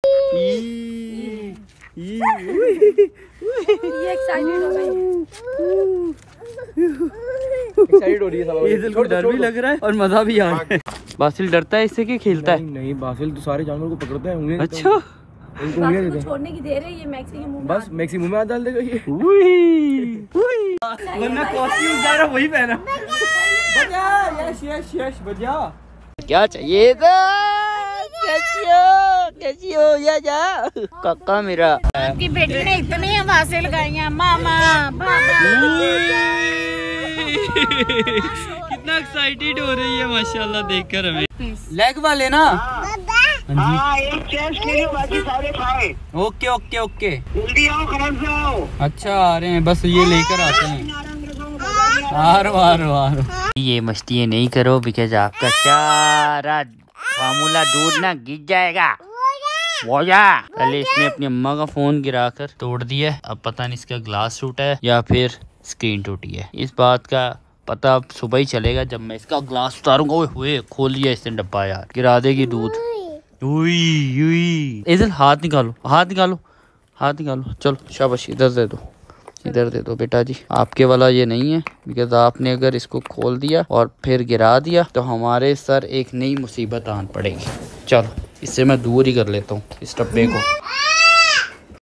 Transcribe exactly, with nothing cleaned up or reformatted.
ये एक्साइटेड हो गई, एक्साइटेड हो रही है सब। ये दिल को डर भी लग रहा है और मजा भी आ रहा है। बासिल डरता है इससे कि खेलता है? नहीं, नहीं बासिल तो सारे जानवर को पकड़ता है, उंगलियां अच्छा, उनको उंगलियां देते हैं। छोड़ने की देर है, ये मैक्सी के मुंह में बस मैक्सी मुंह में हाथ डाल देगा ये। वरना कॉस्ट्यूम जा रहा वही पहना। बजा, यस यस यस बजा। क्या चाहिए था? कैसी हो, कैसी हो? या जा काका मेरा। आपकी बेटी ने इतनी आवाजें लगाई मामा बाबा। कितना एक्साइटेड हो रही है माशाल्लाह देखकर हमें। लेग वाले ना? हाँ, एक चेस्ट ले लो, बाकी सारे खाए। ओके ओके ओके, जल्दी आओ, खबर से आओ। अच्छा आ रहे हैं, बस ये लेकर आते हैं। आरो आरो आरो। ये मस्ती नहीं करो बिकॉज आपका सारा फार्मूला दूध ना गिर जाएगा। वो जा, पहले इसने अपनी अम्मा का फोन गिरा कर तोड़ दिया। अब पता नहीं इसका ग्लास टूटा है या फिर स्क्रीन टूटी है। इस बात का पता अब सुबह ही चलेगा जब मैं इसका ग्लास उतारूंगा। ओए हुए, खोल लिया इसने डब्बा यार, गिरा देगी दूध। उई उई, इधर हाथ निकालो, हाथ निकालो, हाथ निकालो। चलो शाबाश, इधर दे दो, इधर दे दो बेटा जी। आपके वाला ये नहीं है बिकॉज आपने अगर इसको खोल दिया और फिर गिरा दिया तो हमारे सर एक नई मुसीबत आन पड़ेगी। चलो इससे मैं दूर ही कर लेता हूँ इस डब्बे को।